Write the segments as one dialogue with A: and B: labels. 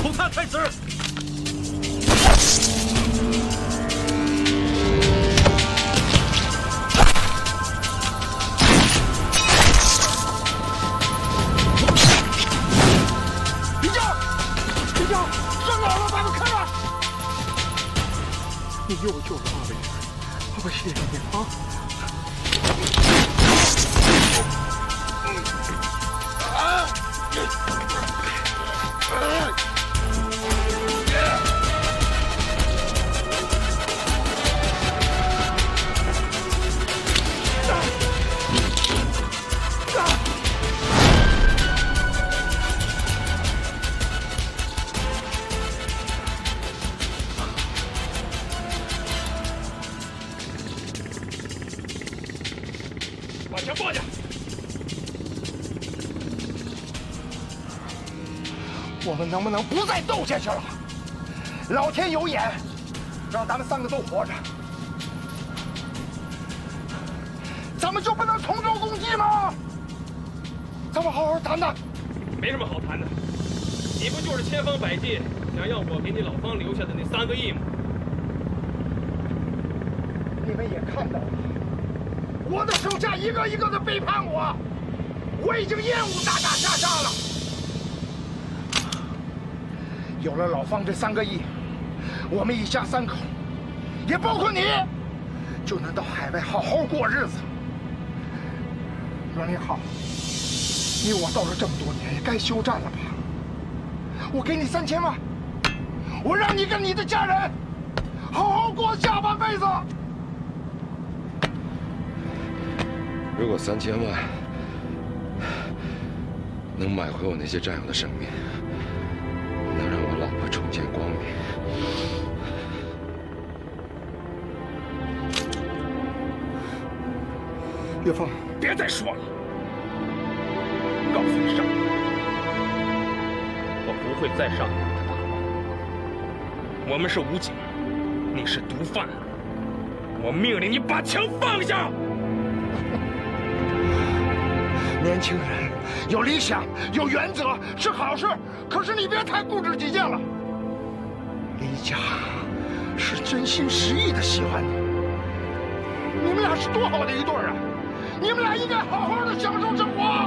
A: 从他开始。
B: 李教，李教，上哪了？把他开了！你又救了二位，我谢谢你啊！
A: 把枪放下！
B: 我们能不能不再斗下去了？老天有眼，让咱们三个都活着，咱们就不能同舟共济吗？咱们好好谈谈。
A: 没什么好谈的，你不就是千方百计想要我给你老方留下的那3个亿吗？
B: 你们也看到了，我的手下一个一个的背叛我，我已经厌恶打打杀杀了。 有了老方这3个亿，我们一家3口，也包括你，就能到海外好好过日子。阮林浩，你我斗了这么多年，也该休战了吧？我给你3000万，我让你跟你的家人好好过下半辈子。
C: 如果3000万能买回我那些战友的生命， 能让我老婆重见光明。
B: 岳峰，
A: 别再说了，告诉你上，我不会再上你们的当。我们是武警，你是毒贩，我命令你把枪放下。
B: 年轻人有理想、有原则是好事，可是你别太固执己见了。李家是真心实意的喜欢你，你们俩是多好的一对啊！你们俩应该好好的享受生活。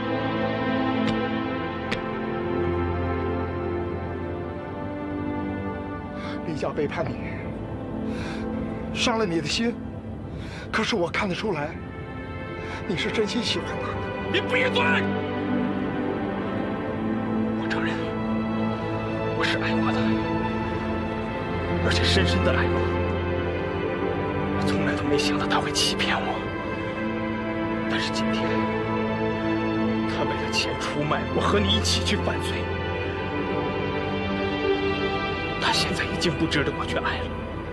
B: 李家背叛你，伤了你的心，可是我看得出来，你是真心喜欢他的。
A: 你闭嘴！我承认，我是爱过的，而且深深的爱过。我从来都没想到他会欺骗我，但是今天，他为了钱出卖我，和你一起去犯罪。他现在已经不值得我去爱了。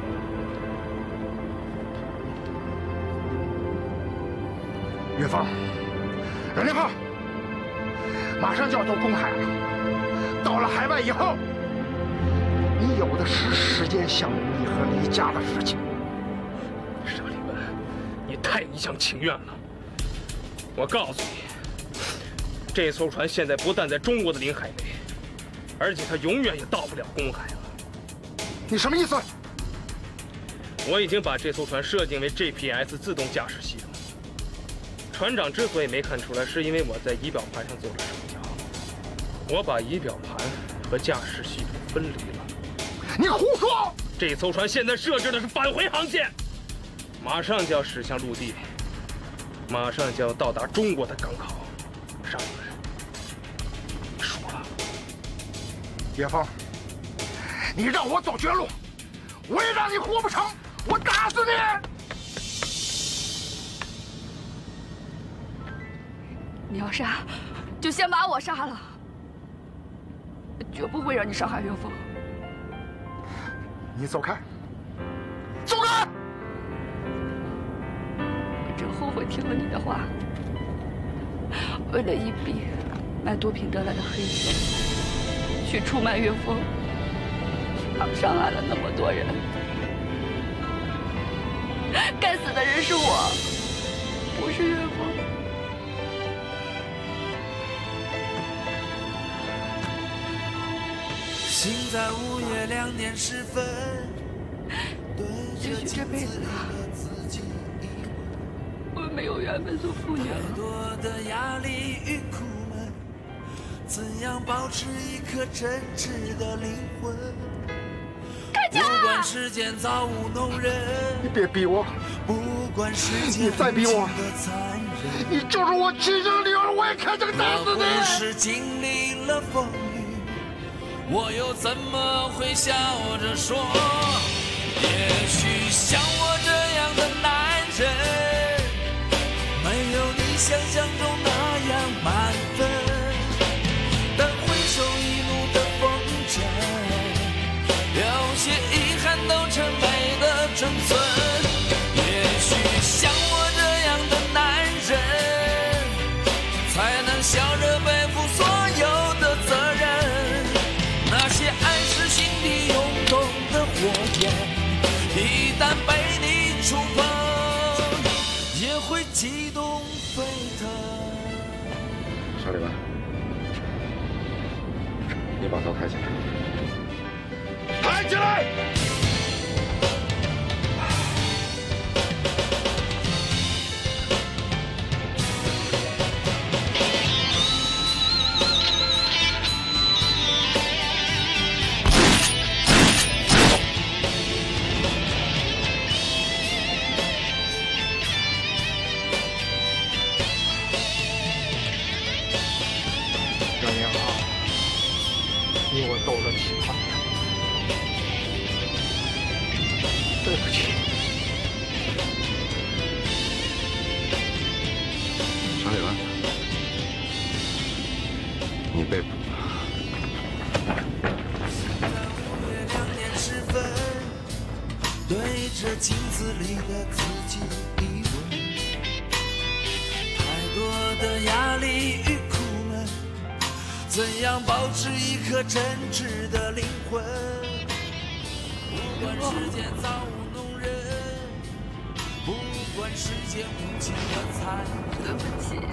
B: 岳峰。 阮林浩，马上就要到公海了。到了海外以后，你有的是时间想你和李家的事情。
A: 沙利文，你太一厢情愿了。我告诉你，这艘船现在不但在中国的领海内，而且它永远也到不了公海了。
B: 你什么意思？
A: 我已经把这艘船设定为 GPS 自动驾驶系统。 船长之所以没看出来，是因为我在仪表盘上做了手脚。我把仪表盘和驾驶系统分离了。
B: 你胡说！
A: 这艘船现在设置的是返回航线，马上就要驶向陆地，马上就要到达中国的港口。沙利文，你输了。
B: 岳峰，你让我走绝路，我也让你活不成，我打死你！
D: 你要杀，就先把我杀了，绝不会让你伤害岳峰。
B: 你走开，走开！
D: 我真后悔听了你的话，为了一笔卖毒品得来的黑钱，去出卖岳峰，伤害了那么多人。该死的人是我，不是岳峰。
E: 心在午夜2点10分，
D: 也许这辈子我没有缘分做妇女了。
E: 太多的压力与苦闷，怎样保持一颗真挚的灵魂？不管世间造物弄人，
B: 你别逼我，
E: 不管世间
B: 你再逼我
E: 的残忍，
B: 你就是我亲生女儿，我也看这个打死
E: 我
B: 你！
E: 不是经历了风雨，我又怎么会笑着说？也许像我这样的男人，没有你想象中那样满分，但回首一路的风尘，有些遗憾都成美的纯粹。也许像我这样的男人，才能笑着背负所有的责任。那些爱是心底涌动的火焰，一旦被你触碰，也会激动沸腾。
C: 沙利文，你把头抬起来。
B: 抬起来！杨明浩，你我斗了7场，对不起。
C: 沙利文，你被捕了。
E: 2点10分，对着镜子里的自己疑问，太多的压力与苦闷，怎样保持一颗真挚的灵魂？不管世间造物弄人，不管世间无情的残忍，
D: 对不起，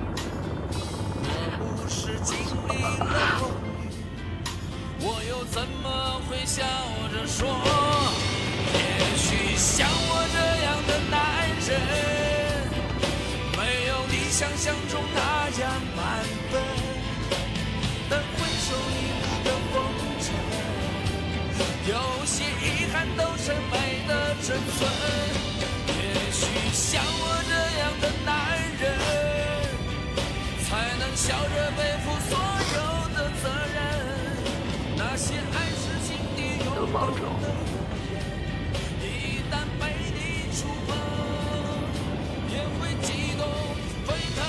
E: 我不是经历了风雨，我又怎么会笑着说？也许像我这样的男人，没有你想象中那样满分，但回首一路的风尘，有些遗憾都成美的纯粹。也许像我这样的男人，才能笑着背负所有的责任。那些爱是心底涌动的火焰，一旦被你触碰，也会激动沸腾。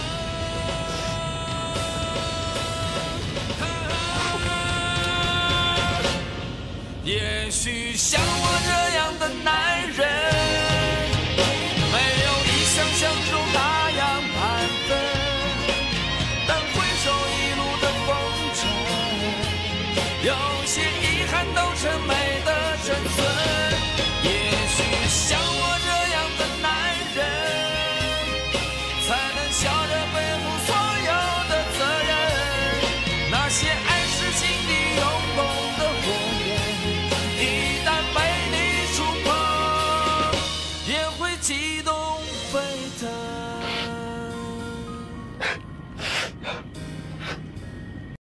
E: 也许像我这样的男人，没有你想象中那样满分，但回首一路的风尘，有些遗憾都成美